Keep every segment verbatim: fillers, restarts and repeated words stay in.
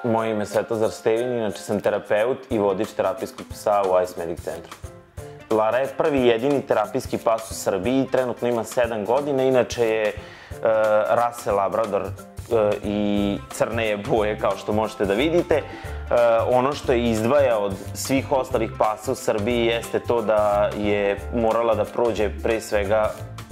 Moje ime je Svetozar Stevin, inače sam terapeut i vodič terapijskog psa u Ice Medic centru. Lara je prvi i jedini terapijski pas u Srbiji, trenutno ima sedam godina, inače je rase Labrador i crne je boje, kao što možete da vidite. Ono što je izdvaja od svih ostalih pasa u Srbiji jeste to da je morala da prođe pre svega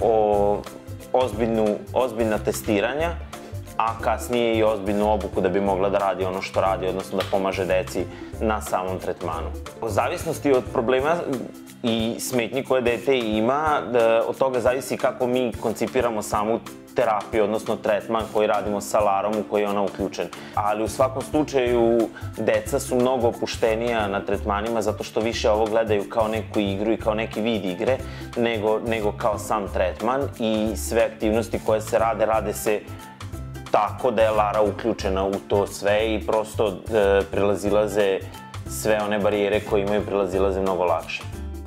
ozbiljna testiranja, a kasnije i ozbiljnu obuku da bi mogla da radi ono što radi, odnosno da pomaže deci na samom tretmanu. U zavisnosti od problema i smetnji koje dete ima, od toga zavisi kako mi koncipiramo samu terapiju, odnosno tretman koji radimo sa Larom u koji je ona uključena. Ali u svakom slučaju, deca su mnogo opuštenija na tretmanima zato što više ovo gledaju kao neku igru i kao neki vid igre nego kao sam tretman i sve aktivnosti koje se rade, rade se tako da je Lara uključena u to sve i prosto prilazilaze sve one barijere koje imaju, prilazilaze mnogo lakše.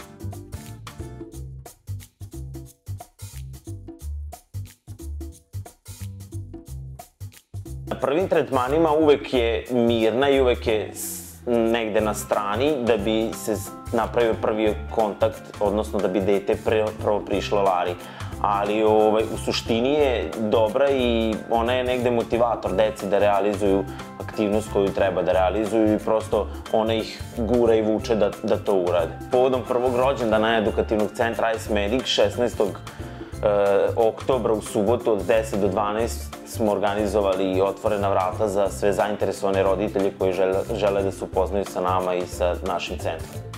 Na prvim tretmanima uvek je mirna i uvek je negde na strani da bi se napravio prvi kontakt, odnosno da bi dete prvo prišlo Lari. Ali u suštini je dobra i ona je negde motivator deci da realizuju aktivnost koju treba da realizuju i prosto ona ih gura i vuče da to urade. Povodom prvog rođendana edukativnog centra Ice Medic, šesnaestog oktobra u subotu od deset do dvanaest smo organizovali otvorena vrata za sve zainteresovane roditelje koji žele da se upoznaju sa nama i sa našim centrom.